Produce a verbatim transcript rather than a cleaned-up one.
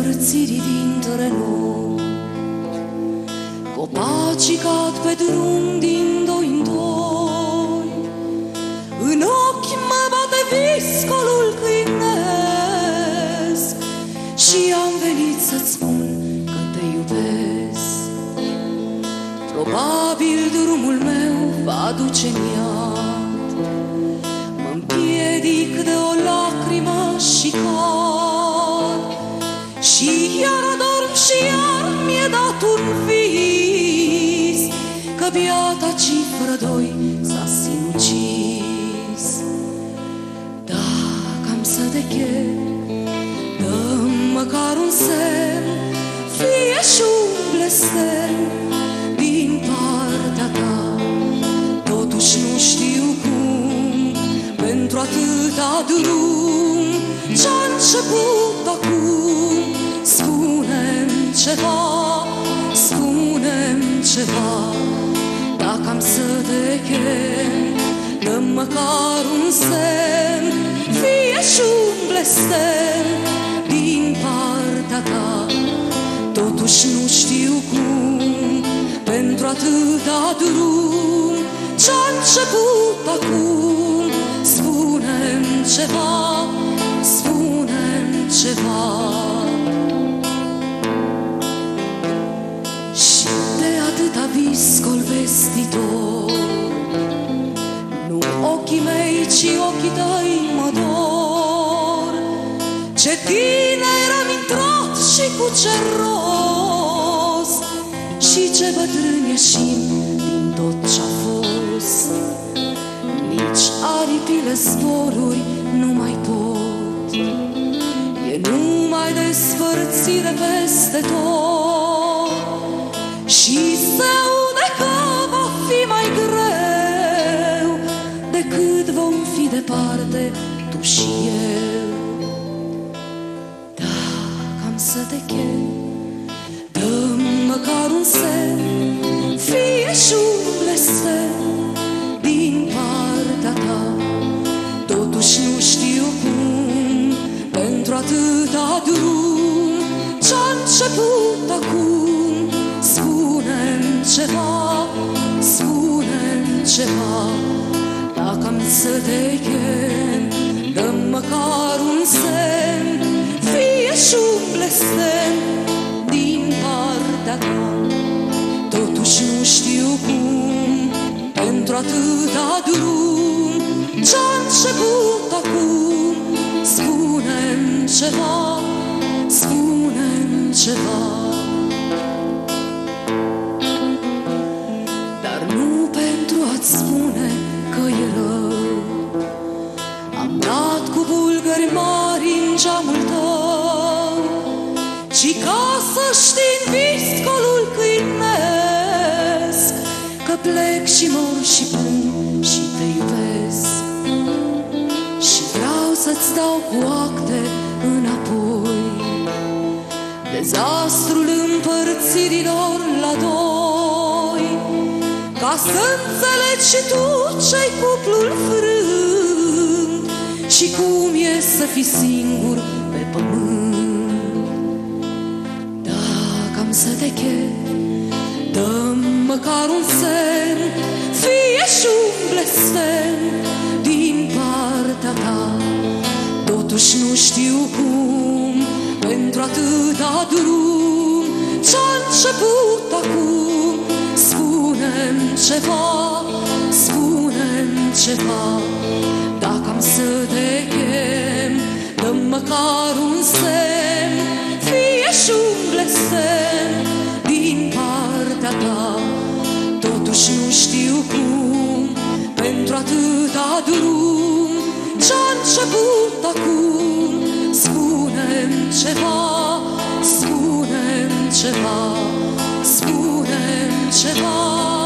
despărțirii dintre noi. Copacii cad pe drum din doi în doi, în ochi mă bate viscolul câinesc și am venit să-ți spun că te iubesc. Probabil drumul meu va duce în iad, mă împiedic de o lacrimă și cad, și iar adorm și iar mi-e dat un vis, că biata cifră doi s-a sinucis. Dacă am să te chem, dă-mi măcar un semn, fie și un blestem din partea ta. Totuși nu știu cum, pentru atâta drum ce-a început acum. Spune-mi ceva, spune-mi ceva, dacă am să te chem, dă-mi măcar un semn, fie și un blestem din partea ta. Totuși nu știu cum, pentru atâta drum ce-a început acum. Spune-mi ceva, spune-mi ceva. Și de atâta viscol vestitor, nu ochii mei, ci ochii tăi mă dor. Ce tine eram intrat și cu ce rost, și ce bătrân ieșim din tot ce-a fost. Nici aripile zboruri nu mai pot, e numai despărțire peste tot. Și se aude că va fi mai greu decât vom fi departe tu și eu. Dacă am să te chem, dă-mi măcar un semn, fie și un blestem din partea ta. Totuși nu știu cum, pentru atâta drum ce-a început acum. Spune-mi ceva, spune-mi ceva, dacă am să te chem, dă-mi măcar un semn, fie și un blestem din partea ta. Totuși nu știu cum, pentru atâta drum ce-a început acum. Spune-mi ceva, spune-mi ceva. Dar nu pentru a-ți spune că e rău, am dat cu bulgări mari în geamul tău, ci ca să știi în viscolul câinesc că plec și mor și plâng și te iubesc. Și vreau să-ți dau cu acte înapoi dezastrul împărțirilor la doi, ca să înțelegi și tu ce-i cuplul frânt și cum e să fii singur pe pământ. Dacă am să te chem, dă-mi măcar un semn, fie și un blestem din partea ta. Totuși nu știu cum, pentru atâta drum ce-a început acum. Spune-mi ceva, spune-mi ceva, dacă am să te chem, dă-mi măcar un semn, fie și un blestem din partea ta. Totuși nu știu cum, pentru atâta drum ce-a început acum. Spune-mi ceva, spune-mi ceva, spune-mi ceva.